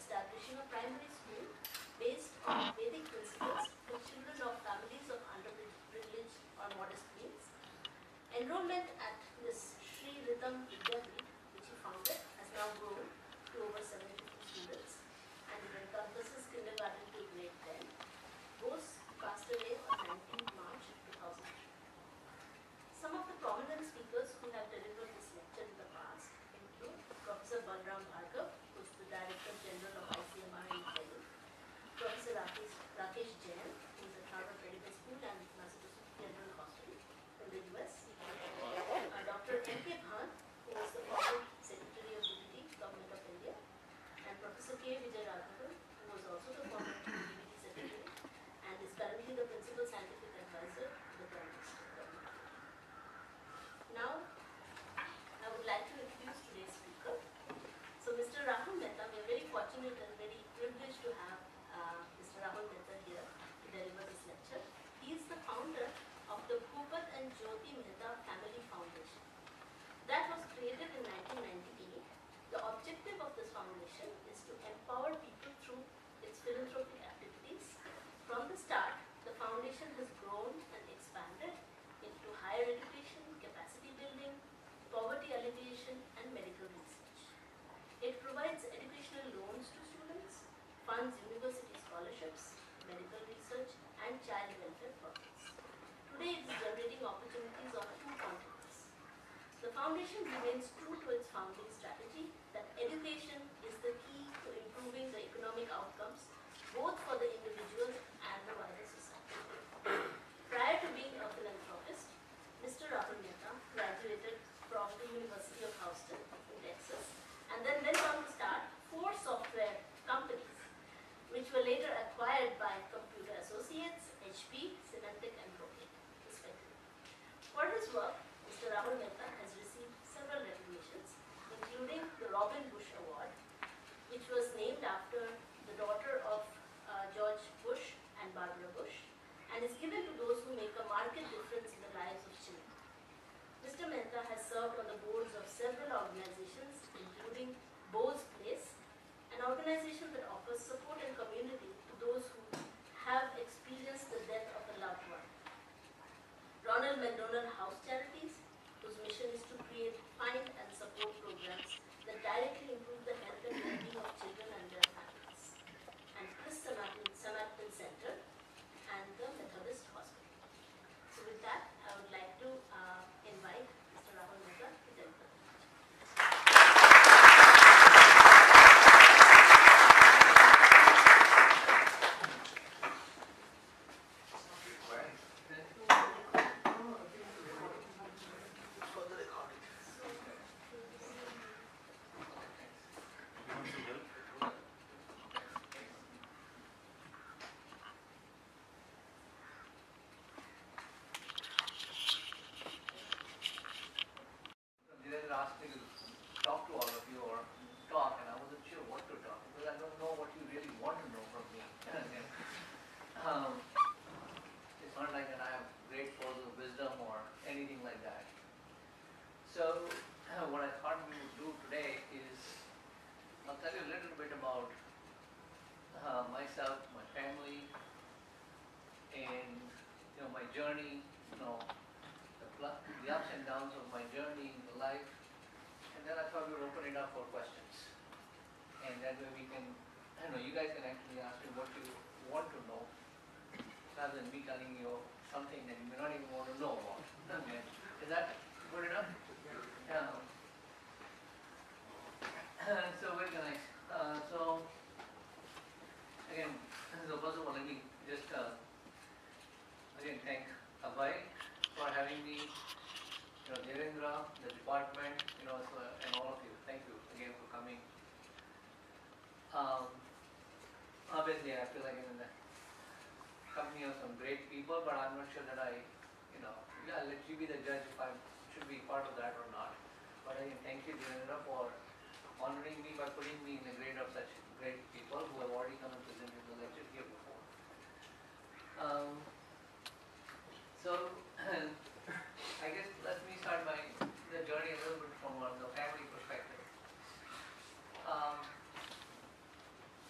establishing a primary school based on Vedic principles for children of families of underprivileged or modest means. Enrollment at this Sri Rhythm Vidyapith, which he founded, has now grown to over 72 students, and it encompasses kindergarten to grade 10. Bose passed away on 19th March 2003. Some of the prominent speakers who have delivered this lecture in the past include Professor Balram Bhargav, who is the Director General of ICMR in Delhi, Professor Rakesh Jain, who is at Harvard Medical School and Massachusetts General Hospital in the US, Dr. M.K. Bhan, who was the former Secretary of DBT, Government of India, and Professor K. Vijayaraghavan, who was also the former DBT Secretary and is currently the Principal Scientific Advisor to the Prime Minister. Now, I would like to introduce today's speaker. So, Mr. Rahul Mehta, we are very fortunate and very privileged to have Mr. Rahul Mehta here to deliver this lecture. He is the founder of the Bhupat and Jyoti Mehta Family Foundation. That was created in 1998. The objective of this foundation is to empower people through its philanthropic activities. From the start, the foundation has grown and expanded into higher education, capacity building, poverty alleviation, and medical research. It provides educational loans to students, funds university scholarships, medical research, and child welfare projects. Today, it is generating opportunities on 2 continents. The foundation remains true to its founding strategy that education is the key to improving the economic outcomes both for the individual and the wider society. Prior to being a philanthropist, Mr. Rahul Mehta graduated from the University of Houston in Texas and then went on to start 4 software companies, which were later acquired by Computer Associates, HP, Symantec, and Bose, respectively. For his work, Mr. Rahul Mehta has received several recognitions, including the Robin Bush Award, which was named after the daughter of George Bush and Barbara Bush, and is given to those who make a marked difference in the lives of children. Mr. Mehta has served on the boards of several organizations, including Bose Place, an organization that offers support and community to those who have experienced the death of a loved one. Ronald McDonald House Charities, whose mission is to create, find, and support programs that directly improve the health and well-being of children and their families. And Chris Samatin Center and the Methodist Hospital. So with that, I would like to invite Mr. Rahul Mehta to deliver. Asked me to talk to all of you or talk, and I wasn't sure what to talk because I don't know what you really want to know from me. It's not like that I have great pearls of wisdom or anything like that. So what I thought we would do today is I'll tell you a little bit about myself, my family, and my journey, the ups and downs of my journey in life. And then I thought we would open it up for questions. And that way we can, you guys can actually ask me what you want to know, rather than me telling you something that you may not even want to know about. Okay. Is that good enough? Yeah. So very nice. So again, so first of all, let me just again thank Abhay for having me. Devendra, the department, and all of you. Thank you again for coming. Obviously, I feel like I'm in the company of some great people, but I'm not sure that I'll let you be the judge if I should be part of that or not. But again, thank you, Devendra, for honoring me by putting me in the grade of such great people who have already come and presented the lecture here before. So, I guess let me start the journey a little bit from the family perspective.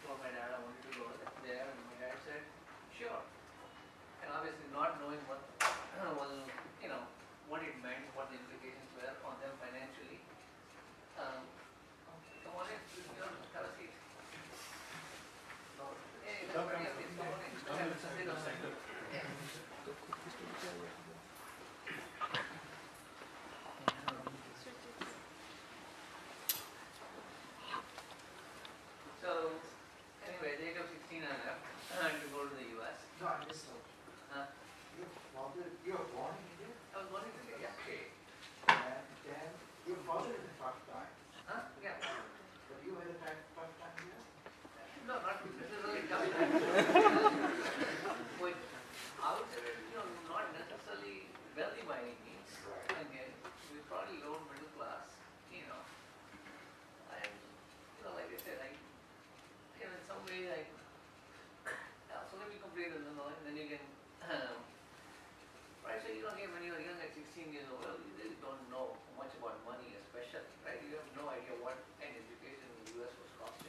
told my dad I wanted to go there, and my dad said, sure. And obviously not knowing what was, what it meant, what the implications were on them financially. Come on in, have a seat. Hey, everybody, please come on in. Sit down. Yeah. So, anyway, at the age of 16 I left to go to the US. No, I missed it. Huh? You were born in India? I was born in India, yeah. Okay. And then your father had a tough time. Huh? Yeah. But you had a tough time here? No, not necessarily tough. But I would say, not necessarily wealthy by any means. Right. Again, we're probably lower middle class, and, like I said, in some way, so let me complete it, and then you can, right, so again, when you're young at 16 years old, well, you really don't know much about money especially, right? You have no idea what an education in the US was costing,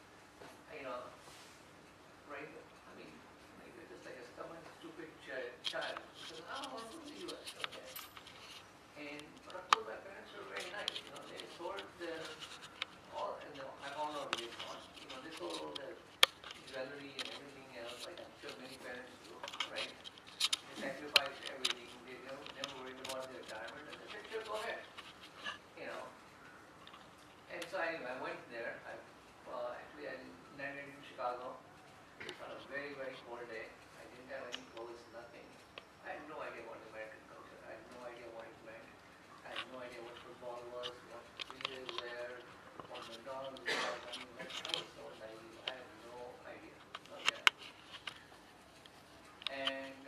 right? I mean, you're just like a stubborn, stupid child, because I don't want to go to the US, okay? But of course, my parents were very nice, they sold their, I found out later on, they sold all their jewelry and everything else, like I'm sure many parents do, right? They sacrificed everything, they never worried about their retirement, and they said, sure, go ahead, And so anyway, I went there, actually I landed in Chicago on a very, very cold day. I didn't have any clothes, nothing. I had no idea what American culture, I had no idea what it meant. I had no idea what football was, what freeways were, what McDonald's was. I mean, I was so naive, I had no idea. Okay. And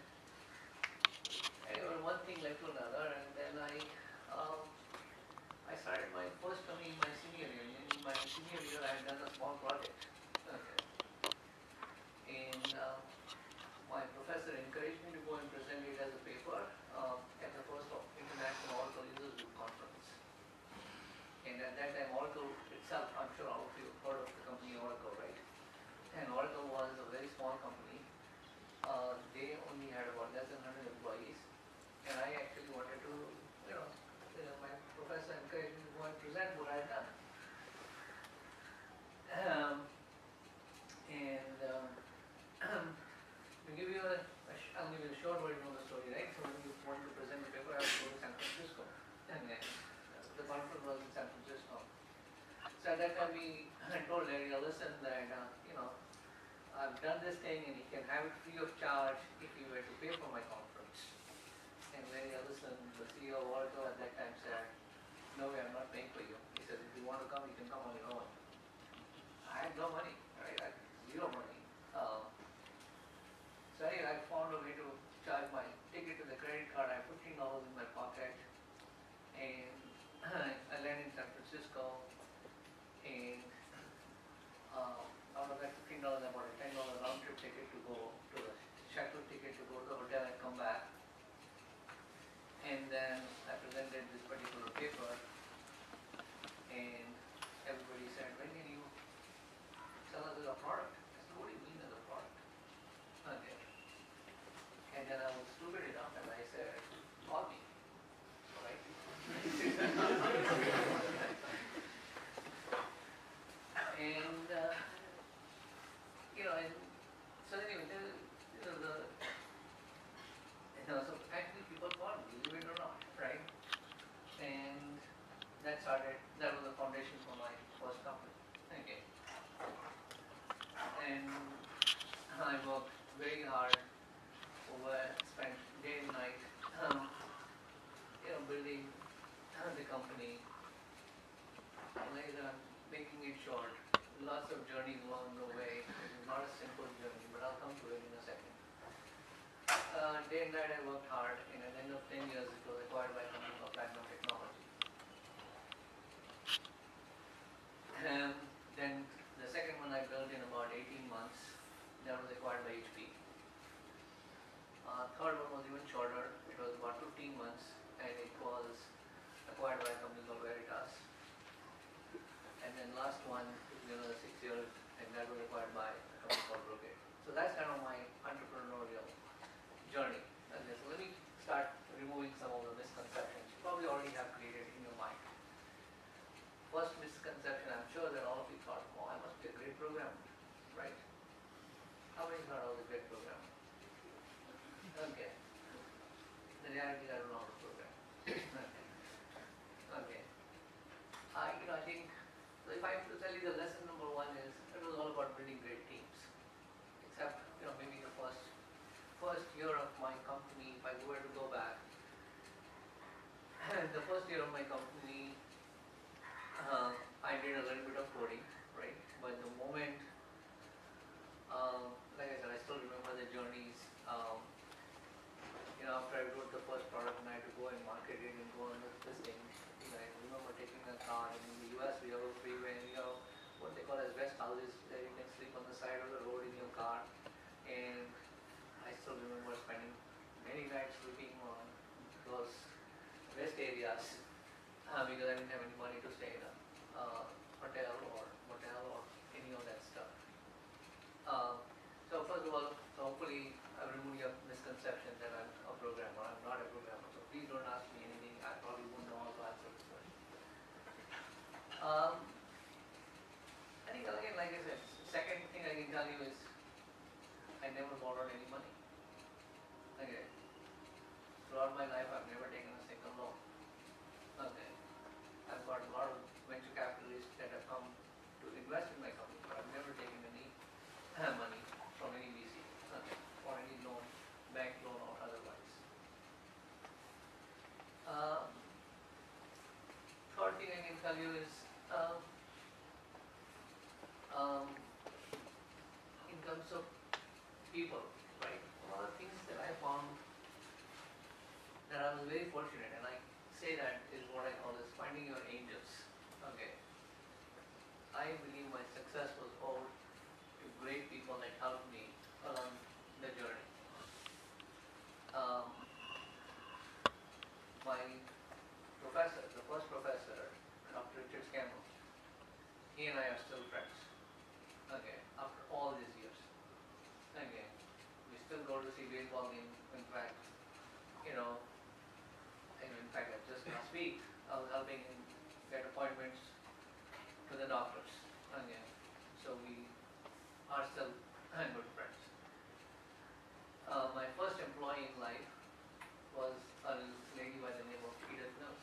anyway, one thing led to another, and then I started my first company in my senior year. In my senior year, I had done a small project. Okay. And my professor encouraged me to go and present it as a paper at the first International Oracle Users Group Conference. And at that time, Oracle itself, I'm sure all of you have heard of the company Oracle, right? And Oracle was a very small company. They only had about less than 100 employees. And I actually wanted to, my professor encouraged me to go and present what I had done. To give you I'll give you a short version of the story, right? So when you wanted to present the paper, I had to go to San Francisco. And then the conference was in San Francisco. So at that time, I told Larry Ellison that, I've done this thing and he can have it free of charge if he were to pay for my conference. And Larry Ellison, the CEO of Oracle at that time, said, no way, I'm not paying for you. He said, if you want to come, you can come on your own. I had no money, right? I had zero money. So anyway, I found a way to charge my ticket to the credit card. I had $15 in my pocket, and I landed in San Francisco, and out of that $15, I bought a $10 round trip ticket to go to the shuttle ticket to go to the hotel and come back. And then I presented this particular paper, and everybody said, when can you sell us as a product? I said, what do you mean as a product? Okay. And then I was stupid enough and I said, call me. Right? And, and so anyway, so actually people called me, believe it or not, right? And that was the foundation for my first company. Okay. And I worked very hard spent day and night, building the company. Later, making it short, lots of journeys along the way. It is not a simple journey, but I'll come to it in a second. Day and night I worked hard, and at the end of 10 years it was acquired by a company called Platinum Technology. Then the second one I built in about 18 months, that was acquired by HP. Third one was even shorter, it was about 15 months, and it was acquired by a company called Veritas. And then last one took me another 6 years, and that was that's kind of my entrepreneurial journey. And so let me start removing some of the misconceptions you probably already have created in your mind. First misconception, I'm sure that all of you thought, oh, I must be a great programmer, right? How many thought I was a great programmer? Okay. The reality, I don't know how to program. Okay. Okay. I think, so if I have to tell you the lesson number one is, it was all about building great teams. Except, maybe the first year of my company, if I were to go back, the first year of my company, I did a little bit of coding, right? But the moment, like I said, I still remember the journeys. After I wrote the first product and I had to go and market it and go on this thing, I remember taking a car, and in the US we have a freeway, and what they call as rest houses, where you can sleep on the side of the road in your car. And I still remember spending many nights sleeping on those rest areas because I didn't have any money to stay in a hotel or motel or any of that stuff. So first of all, hopefully I've removed your misconception that I'm a programmer. I'm not a programmer, so please don't ask me anything. I probably won't know how to answer this question. I think again, like I said, second thing I can tell you is I never borrowed any money. Okay. Throughout my life, I've never taken a single loan. Okay. I've got a lot of venture capitalists that have come to invest in my company, but I've never taken any money from any VC, okay, or any loan, bank loan or otherwise. Third thing I can tell you is, in terms of people, right? One of the things that I found that I was very fortunate, and I say that is what I call is finding your angels. Okay. I believe my success was owed to great people that helped me along the journey. My professor, the first professor, Dr. Richard Campbell, he and I are still friends. Okay, after all these years. Okay, we still go to see baseball games. In fact, just last week I was helping him get appointments to the doctors. Okay, so we are still good friends. My first employee in life was a lady by the name of Edith Mills.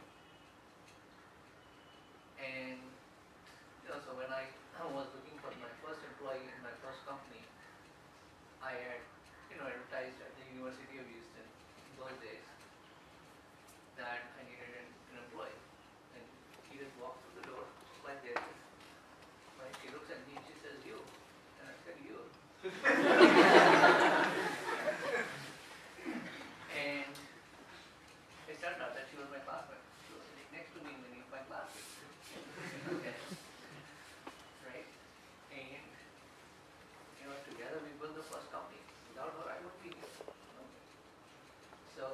And so when I was looking for my first employee in my first company, I had advertised at the University of Houston in those days that I needed an employee. And Edith walked through the door just like this. Right? She looks at me and she says, "You." And I said, "You." And it turned out that she was my classmate. She was sitting next to me in many of my classes. Okay. Right? And together we built the first company. Without her, I wouldn't be here. Okay. So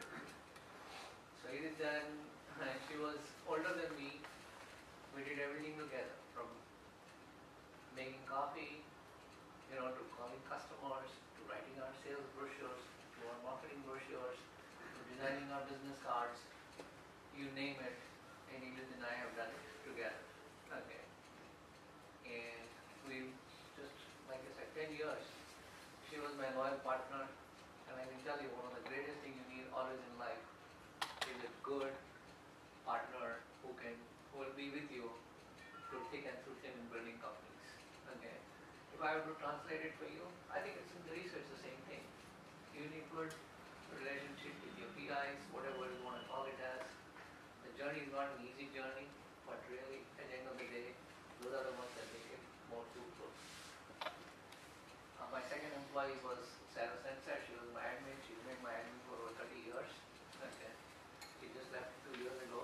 Edith then, she was older than me. We did everything together, from making coffee, to calling customers, to writing our sales brochures, to our marketing brochures, to designing our business cards, you name it, and Edith and I have done it together. Okay. And we just, like I said, 10 years. She was my loyal partner, and I can tell you one of the greatest things you need always in life is a good partner who will be with you through thick and through thin in building companies. Okay. If I were to translate it for you, I think it's in the research the same thing. You need good relationship with your PIs, whatever you want to call it as. The journey is not an easy journey, but really at the end of the day, those are the ones that make it more fruitful. My second employee was Sarah Sensa. She was my admin. She's been my admin for over 30 years. Okay. She just left 2 years ago.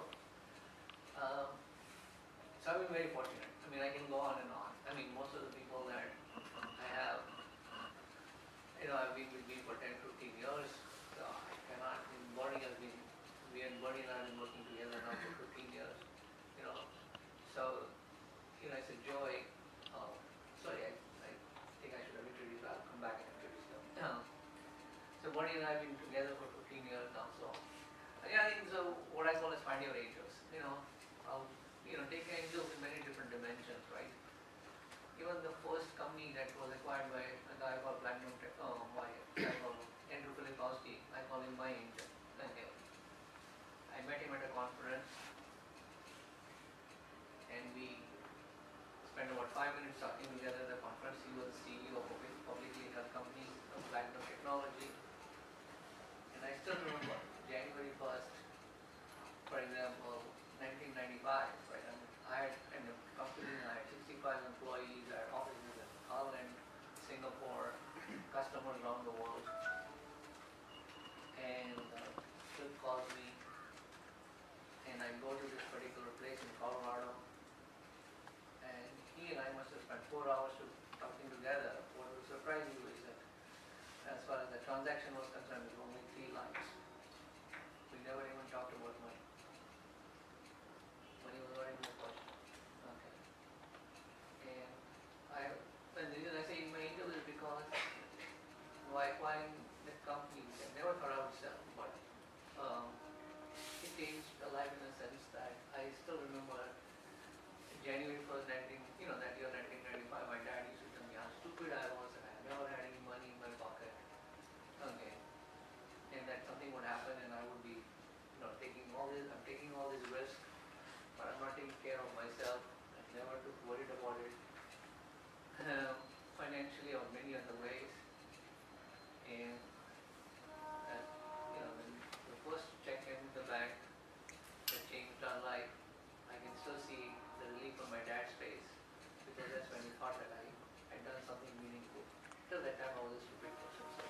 So I've been very fortunate. I can go on and on. Most of the people that I have, I've been with me for 10, 15 years. So I cannot, Bernie and I have been working together now for 15 years. So, I said, Joe, calls me, and I go to this particular place in Colorado, and he and I must have spent 4 hours talking together. What was surprising is that as far as the transaction was concerned, it was only 3 lines. We never even talked about money. Money was not even a question. Okay. And the reason I say in my interview is because why the company, I never thought I would sell, but it changed the life in a sense that I still remember January 1st, that year 1995, my dad used to tell me how stupid I was and I never had any money in my pocket. Okay. And that something would happen and I would be, I'm taking all this risk, but I'm not taking care of myself. I never worried about it financially or many other ways. And that, when the first check in the bank that changed our life, I can still see the relief on my dad's face, because that's when he thought that I had done something meaningful. Till that time I was a stupid person. So.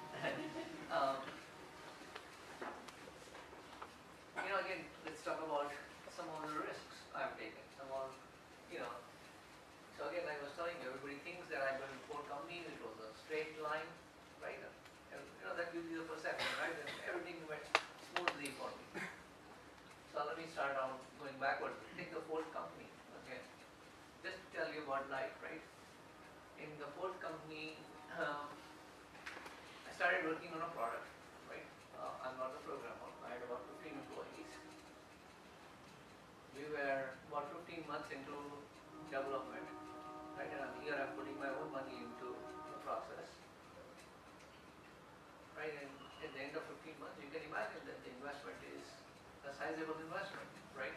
Again, let's talk about some of the risks I've taken. So again, I was telling you, everybody thinks that I'm going to 4 companies, it was a straight line, right? And, that gives you the perception, right? And everything went smoothly for me. So let me start out going backwards. Take the 4th company, okay? Just to tell you about life, right? In the 4th company, I started working on a product, right? I'm not a programmer. I had about 15 employees. We were about 15 months into development, right? And here I'm putting my own money into the process, right? And at the end of 15 months, you can imagine that the investment is a sizable investment, right?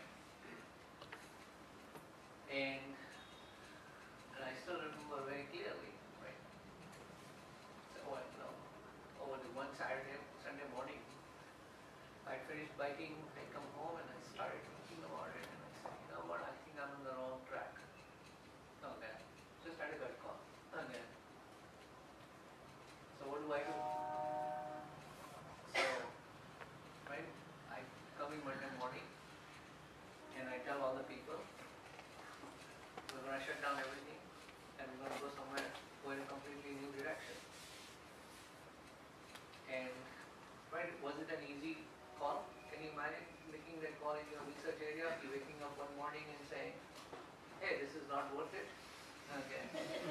And I still remember very clearly, right? So over the one Sunday morning, I finished biking, I come home and I started thinking about it, and I said, you know what, I think I'm on the wrong track. Okay. Just had a gut call. Okay. So what do I do? So, right, I come in Monday morning and I tell all the people, we're going to shut down everything and we're going to go somewhere, go in a completely new direction. And, right, was it an easy call? Can you imagine making that call in your research area? You're waking up one morning and saying, hey, this is not worth it. Okay.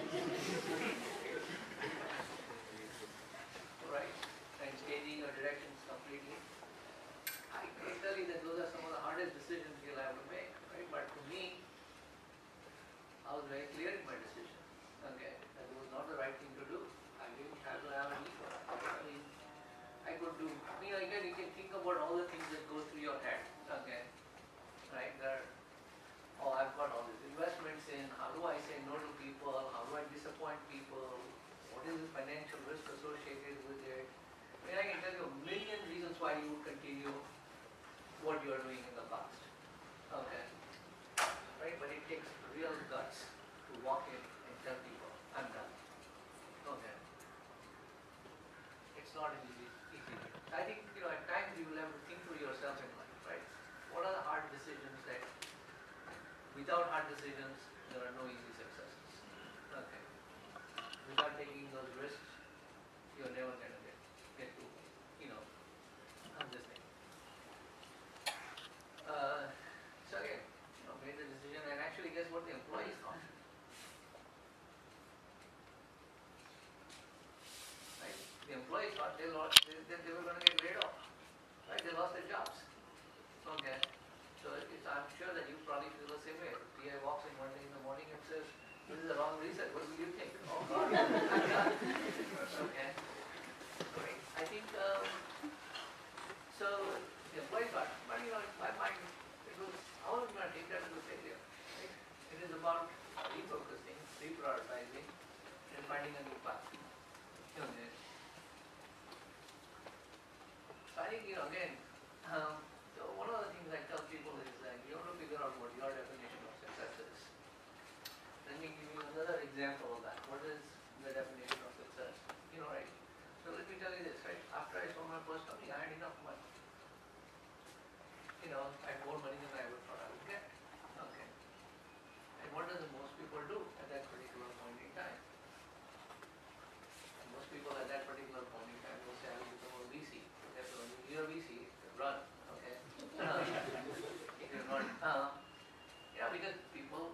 Right. And changing your directions completely. I can tell you that those are some of the hardest decisions you'll have to make, right? But to me, I was very clear in my decision. Okay. That was not the right thing to do. I didn't have to have a need for that. I mean, I could do, again, you can think about all the things that go through your head. Okay. Right? I've got all these investments in, how do I say no to people, how do I disappoint people, what is the financial risk associated with it. I can tell you a million reasons why you would continue what you are doing in the past. Okay. Right? But it takes real guts to walk in and tell people, I'm done. Okay. It's not easy. I think, at times you will have to think for yourself in life, right? What are the hard decisions that, without hard decisions, there are no easy successes. Okay. Without taking those risks, you're never going to get to, this thing. So again, made the decision, and actually guess what the employees thought? Right? The employees thought they were going to get laid off. Right? They lost their jobs. Okay. So I'm sure that you probably feel the same way. The PI walks in one day in the morning and says, this is the wrong research. What will you think? Oh God. Okay. Right. I think, so the employees thought, but in my mind, I wasn't going to take that as a failure. Right? It is about refocusing, reprioritizing, and finding a new path. Okay. So I think, again, so one of the things I tell people is that you have to figure out what your definition of success is. Let me give you another example of that. What is the definition of success? Right? So let me tell you this, right? After I sold my first company, I had enough money. I had more money than I would thought I would get. Okay. And what does most people do at that particular point in time? And most people at that particular point in time will say, I will become a VC. Therefore, when you hear VC, run. Okay. If you're not, because people.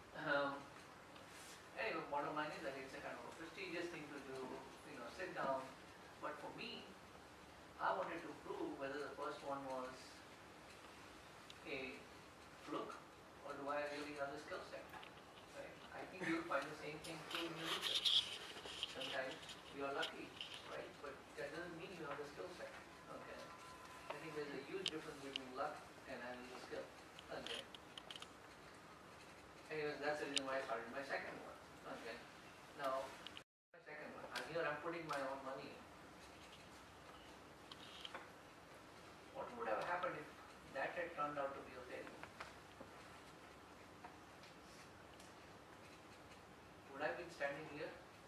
Anyway, bottom line is that it's a kind of a prestigious thing to do. Sit down. But for me, I wanted to prove whether the first one was a fluke or do I really have the skill set. Right? I think you'll find the same thing true in your research. Sometimes you are lucky, right? But that doesn't mean you have the skill set. Okay. I think there's a huge difference between luck and having the skill. Okay. Anyways, that's the reason why I started my second one. Okay. Now, my second one. Here I'm putting my own money in. What would have happened if that had turned out to be a failure? Would I have been standing here?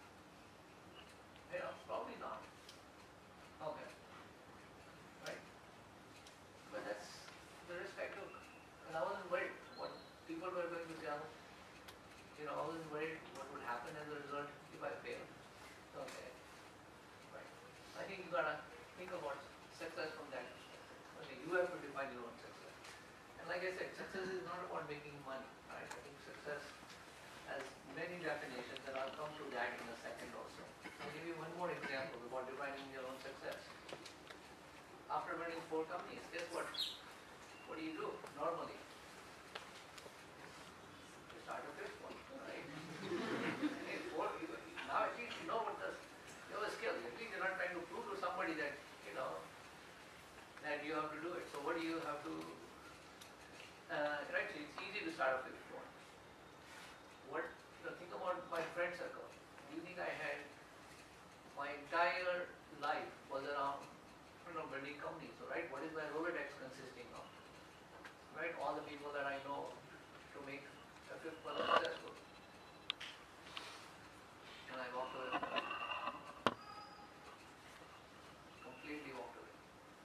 Probably not. Okay. Right? But that's the risk I took. And I wasn't worried what people were going to tell. I wasn't worried what would happen as a result if I failed. Okay. Right. I think you gotta think about success from that perspective. Okay, you have to define your own success. And like I said, success is not about making money, right? I think success has many definitions, and I'll come to that in a second also. I'll give you one more example about defining your own success. After running 4 companies, guess what? What do you do normally? You start a 5th one, right? Now at least you know what you have a skill. At least you're not trying to prove to somebody that, that you have to do it. So what do you have to, right, so it's easy to start off with one. Think about my friend circle. Do you think I had, my entire life was around, building companies. So, right, what is my Rolodex consisting of? Right, all the people that I know to make a 5th one successful. And I walked away from that. Completely walked away.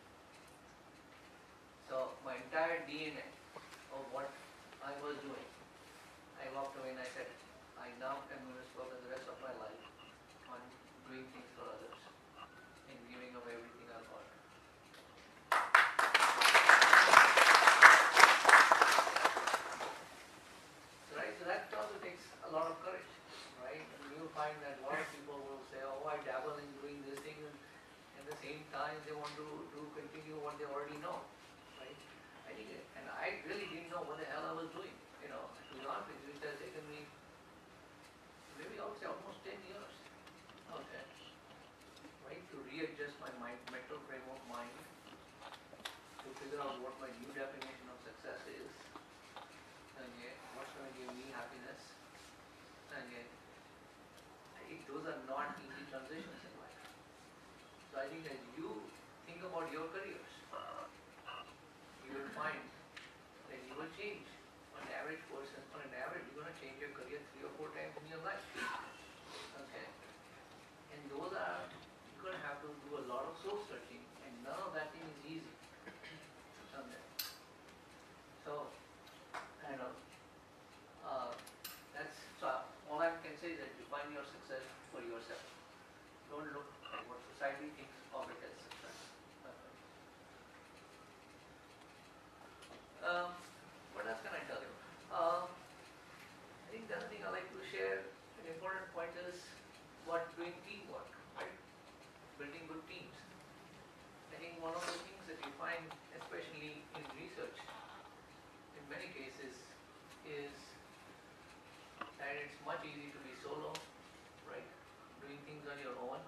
So my entire DNA of what I was doing, I walked away and I said, I now am going to spend the rest of my life on doing things for others and giving up everything I've got. Right, so that also takes a lot of courage, right? And you'll find that a lot of people will say, oh, I dabble in doing this thing, and at the same time they want to continue what they already know, right? I think, and I really didn't know what the hell I was doing, to be honest with you, it has taken me maybe I would say almost 10 years, okay, right, to readjust my mental frame of mind, to figure out what my new definition of success is, okay, what's going to give me happiness, okay. I think those are not easy transitions in life. So I think as you think about your careers, you will find that you will change. On an average person, on an average, you're going to change your career 3 or 4 times in your life. Okay. And those are, you're going to have to do a lot of soul searching, and none of that thing is easy. Okay. So, so all I can say is that define your success for yourself. Don't look at what society thinks of it as success. What else can I tell you? I think the other thing I like to share, an important point is what doing teamwork, right? Building good teams. I think one of the things that you find, especially in research, in many cases, is that it's much easier to be solo, right? Doing things on your own.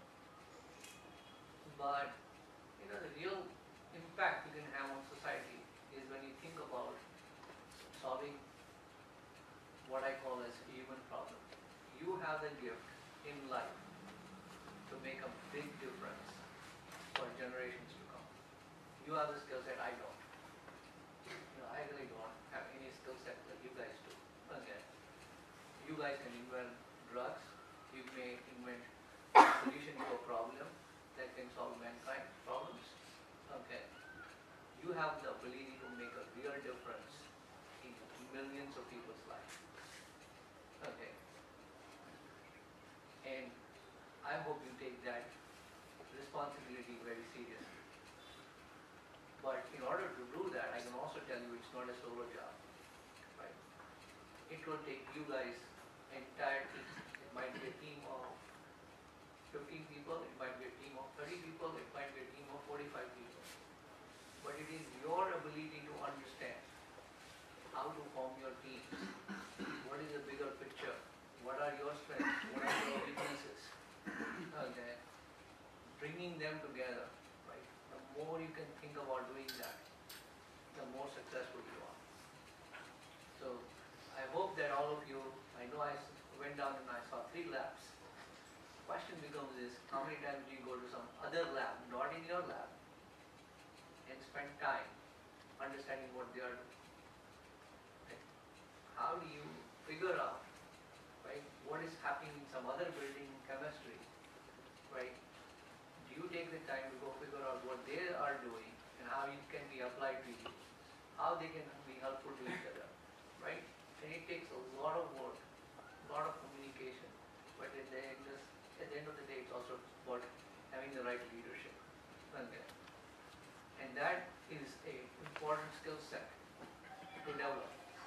But, the real impact you can have on society is when you think about solving what I call as human problems. You have the gift in life to make a big difference for generations to come. You have the skill set I don't. I really don't have any skill set that you guys do. Okay. You guys can invent drugs. You may invent a solution to a problem that can solve mankind's problems. Okay. You have the ability to make a responsibility very seriously. But in order to do that, I can also tell you it's not a solo job, right? It will take you guys entire team. It might be a team of 15 people, it might be a team of 30 people, it might be a team of 45 people. But it is your ability to understand how to form your team. What is the bigger picture? What are your strengths? What are your weaknesses? Okay. Bringing them together, right? The more you can think about doing that, the more successful you are. So I hope that all of you, I know I went down and I saw 3 labs. Question becomes is, how many times do you go to some other lab, not in your lab, and spend time understanding what they are doing? Right? How do you figure out, right, what is happening in some other building in chemistry, right? Do you take the time to go figure out what they are doing and how it can be applied to you, how they can be helpful to each other, right? And it takes a lot of work, a lot of communication, but at the end of the day, it's also about having the right leadership. Okay. And that is an important skill set to develop.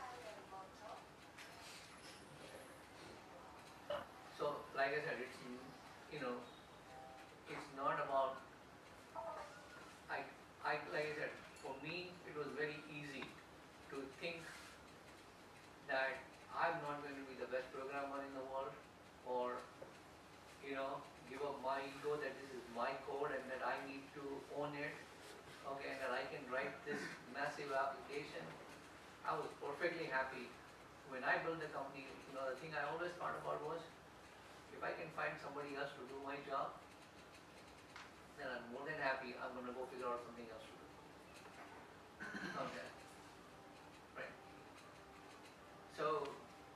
So, like I said, it's, it's not about, like I said, for me, it was very easy to think that I'm not going to be the best programmer in the world, or, give up my ego that this is my code and that I need to own it, okay, and that I can write this massive application. I was perfectly happy. When I built the company, the thing I always thought about was, if I can find somebody else to do my job, then I'm more than happy. I'm going to go figure out something else to do. Okay. Right. So,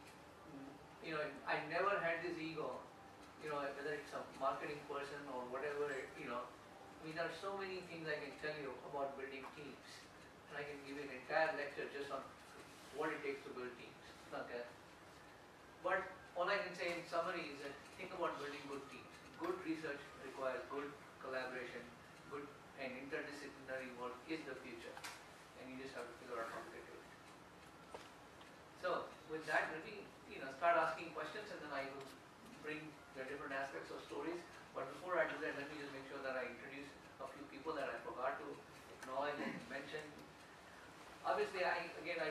I never had this ego, whether it's a marketing person or whatever, there are so many things I can tell you about building teams. And I can give you an entire lecture just on what it takes to build teams. Okay. But all I can say in summary is that think about building good teams. Good research requires good collaboration, good and interdisciplinary work is the future. And you just have to figure out how to get to it. So with that, let me start asking questions, and then I will bring the different aspects of stories. But before I do that, let me just make sure that I introduce a few people that I forgot to acknowledge and mention. Obviously, I'm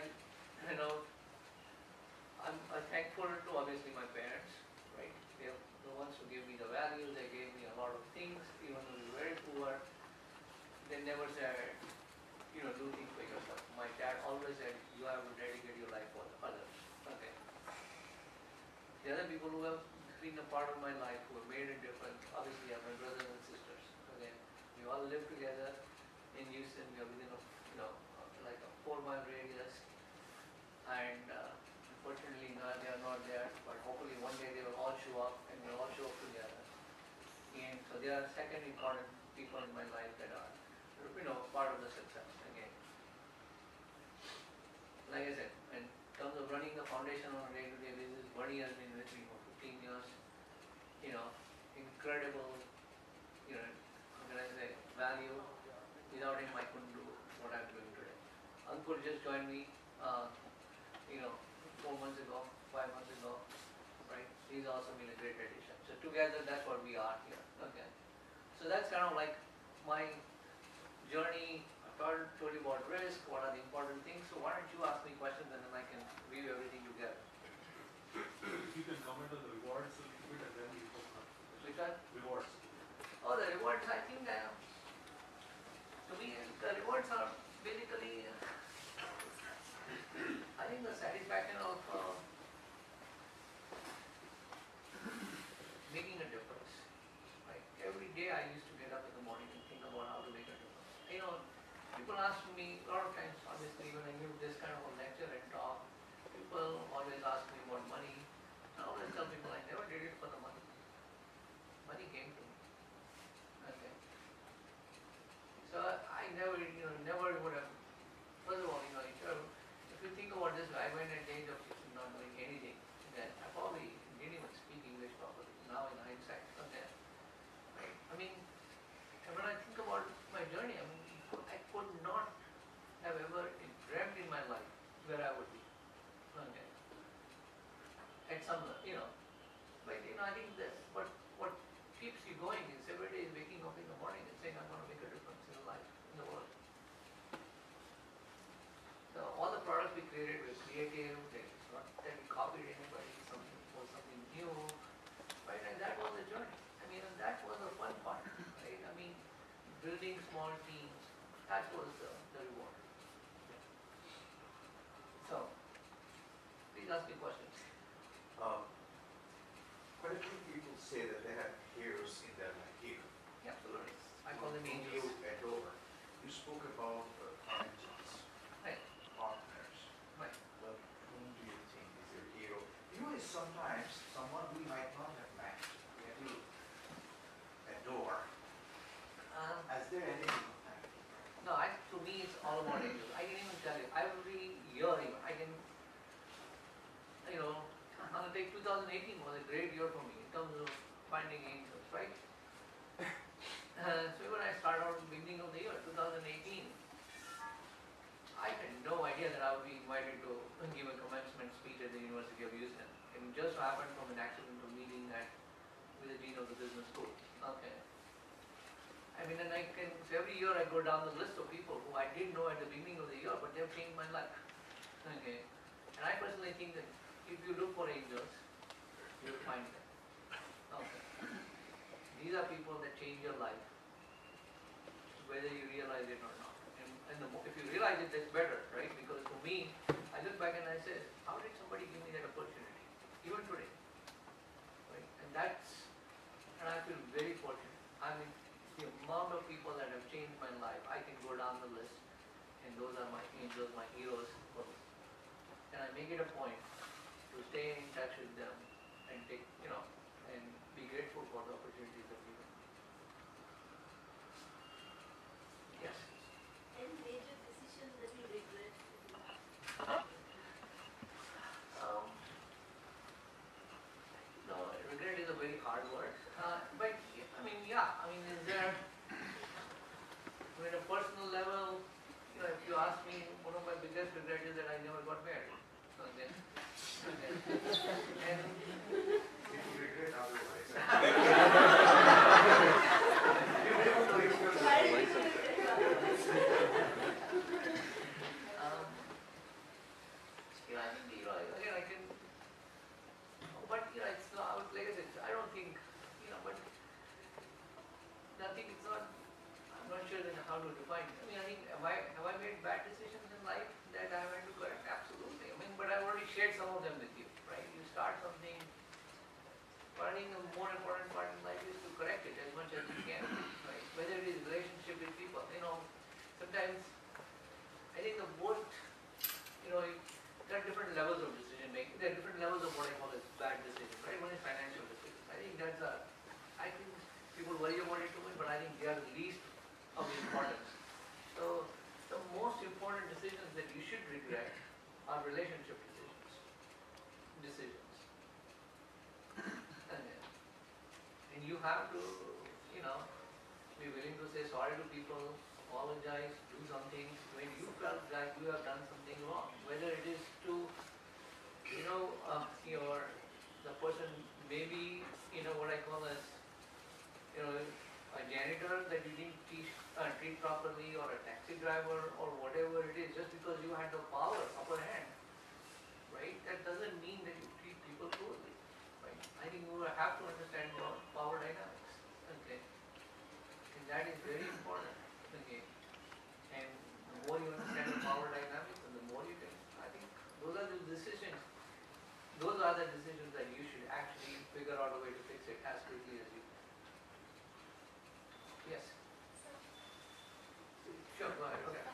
thankful to obviously my parents, right? They're the ones who gave me the values. They gave me a lot of things, even though we were very poor. They never said, do things for yourself. My dad always said, you have to dedicate your life for others. Okay. The other people who have been a part of my life, who have made a difference, obviously are my brothers and sisters. Okay. We all live together in Houston. We are within like a 4-mile radius. And unfortunately, they are not there. But hopefully one day they will all show up, and we'll all show up together. And so they are second important people in my life that are, part of the success. Again, like I said, in terms of running the foundation on a day-to-day basis, Buddy has been with me for 15 years. Incredible, how can I say, value. Without him, I couldn't do what I'm doing today. Ankur just joined me, 4 months ago, 5 months ago, right? He's also been a great addition. So together, that's what we are here. Okay. So that's kind of like my journey. I told you about risk, what are the important things. So why don't you ask me questions, and then I can weave everything together. If you can comment on the rewards a little bit, and then we go on. Which one? Rewards. Oh, the rewards, I think, to me, the rewards are basically, I think the satisfaction of making a difference. Right? Every day I used to get up in the morning and think about how to make a difference. People ask me a lot of times, obviously, when I give this kind of a lecture and talk, people building small teams, that was the reward. So, please ask me questions. Quite a few people say that they have heroes in their life here. Yeah, absolutely. I call them Whom angels. you adore. You spoke about angels, Right, partners. right. But whom do you think is your hero? You know, sometimes someone we might not have met, yet you adore. Is there anything of that? No, to me it's all about angels. I can even tell you, every year even, I can, I'm going to take 2018 was a great year for me in terms of finding angels, right? So when I started out at the beginning of the year, 2018, I had no idea that I would be invited to give a commencement speech at the University of Houston. It just happened from an accidental meeting with the dean of the business school. Okay. I mean, and so every year I go down the list of people who I didn't know at the beginning of the year, but they've changed my life. Okay. And I personally think that if you look for angels, you'll find them. Okay. These are people that change your life, whether you realize it or not. And if you realize it, that's better, right? Because for me, I look back and I say, how did somebody give me that opportunity? Even today. Right? And I feel very fortunate. I mean, the amount of people that have changed my life, I can go down the list, and those are my angels, my heroes. And I make it a point to stay in touch with them and and be grateful for the opportunities that we have. Yes. Any major decisions that you regret? No, regret is a very hard word. But is there, at a personal level, if you ask me, one of my biggest regrets is that I never got married. Okay. And If you regret otherwise. I think, again, I can, but, it's not, like I said, I don't think, but nothing, it's not, I'm not sure then how to define it. I think, have I made bad decisions in life that I went to correct? Absolutely. But I've already shared some of them with you, right? You start something, but I think the more important part in life is to correct it as much as you can, right? Whether it is relationship with people, sometimes, I think the most, there are different levels of decision making. There are different levels of what I call as bad decisions, right? One is financial decisions. I think people worry about it too much, but I think they are the least of importance. So the most important decisions that you should regret are relationship decisions. And you have to, be willing to say sorry to people, apologize, do something when you felt like you have done something wrong. Whether it is to, the person maybe, what I call as, a janitor that you didn't treat properly, or a taxi driver, or whatever it is, just because you had the power, upper hand, right? That doesn't mean that you treat people poorly, right? I think you have to understand your power dynamics, okay? And that is very important, okay? And the more you understand the power dynamics, and the more you can, I think those are the decisions that you should actually figure out a way to fix it as quickly as you can. Yes? Sure, go ahead. Okay.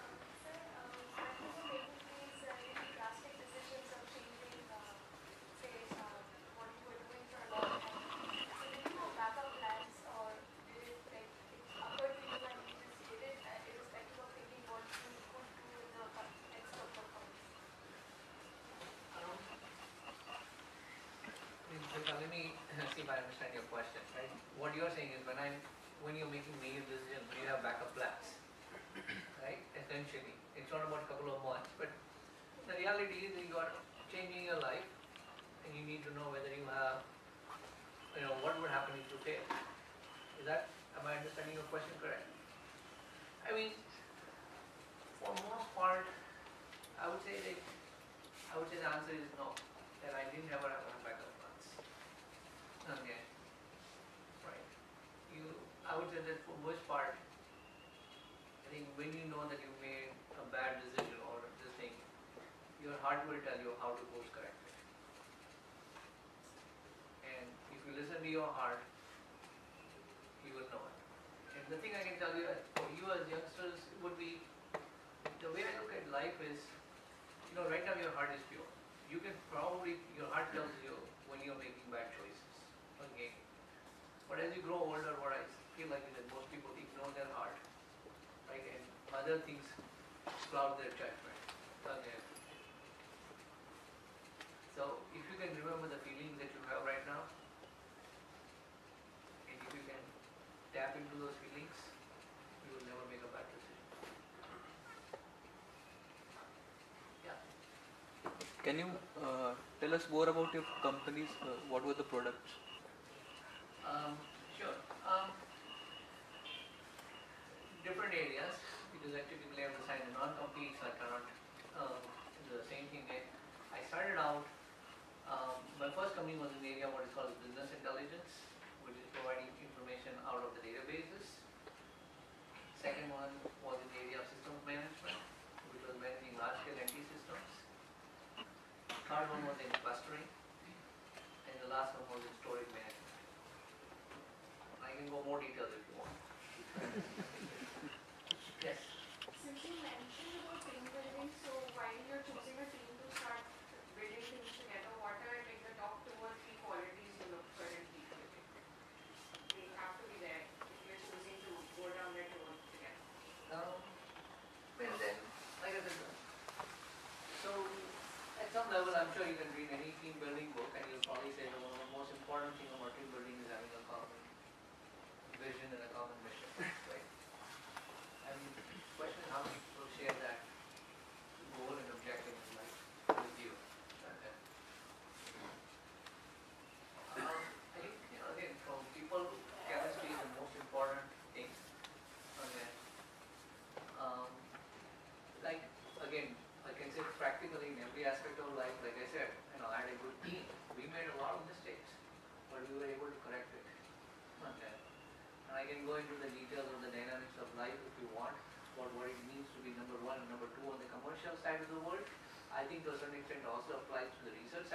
Let me see if I understand your question, right? What you're saying is when you're making major decisions, you have backup plans, right? Essentially, it's not about a couple of months, but the reality is that you are changing your life, and you need to know whether you have, what would happen if you fail. Am I understanding your question correct? For most part, I would say the answer is no, that I didn't ever have backup plans. Okay. Right. I would say that for most part, when you know that you made a bad decision or this thing, your heart will tell you how to course correct it. And if you listen to your heart, you will know it. And the thing I can tell you, for you as youngsters, would be, the way I look at life is, right now your heart is pure. You can probably, your heart tells you when you're making bad choices. Okay. But as you grow older, what I feel like is that most people ignore their heart, right? And other things cloud their judgment. Okay. So if you can remember the feelings that you have right now, and if you can tap into those feelings, you will never make a bad decision. Yeah. Can you tell us more about your companies? What were the products? Sure. Different areas, because I typically have to sign a non-compete, so I cannot do the same thing. I started out, my first company was in the area what is called business intelligence, which is providing information out of the databases. Second one was in the area of systems management, which was managing large-scale NT systems. Third one was in clustering, and the last one was in storage management. I can go more details if you want. Yes. Since you mentioned about team building, so while you're choosing a team to start building things together, what are like the top 2 or 3 qualities you look for in team building? They have to be there if you're choosing to go down that road together. Well then, like I said, so at some level I'm sure you can read any team building book and you'll probably say that one of the most important thing about team building is having a common vision and a common mission, right? And the question is how many people share that goal and objective in life with you. Okay. I think, again, from people, chemistry is the most important thing. Okay. Like, again, I can say practically in every aspect of life, like I said, I had a good team. We made a lot of mistakes, but we were able to correct it. Okay. And I can go into the details of the dynamics of life if you want, what it means to be number 1 and number 2 on the commercial side of the world. I think to a certain extent also applies to the research side